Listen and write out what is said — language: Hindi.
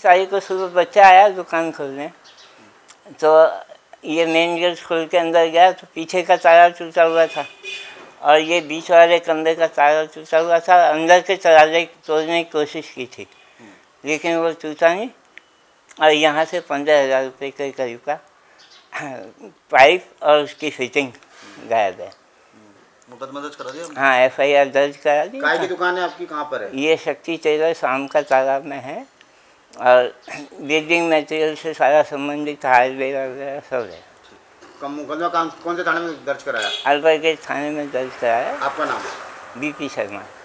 तारीख को सुबह बच्चा आया दुकान खोलने, तो ये मेन गेट खोल के अंदर गया तो पीछे का ताला टूटा हुआ था और ये बीच वाले कमरे का ताला टूटा हुआ था। अंदर के ताले तोड़ने की कोशिश की थी लेकिन वो टूटा नहीं और यहाँ से 15,000 रुपये के करीब का पाइप और उसकी फिटिंग गायब है। मुकदमा दर्ज करा दिया? हाँ, FIR दर्ज करा दी। काय की दुकान है आपकी, कहाँ पर है? ये शक्ति टेलर शाम का तालाब में है और बिल्डिंग मटेरियल से सारा संबंधित हार्डवेयर वगैरह सब है। मुकदमा कौन से थाने में दर्ज कराया? अलवर के थाने में दर्ज कराया। आपका नाम? BP शर्मा।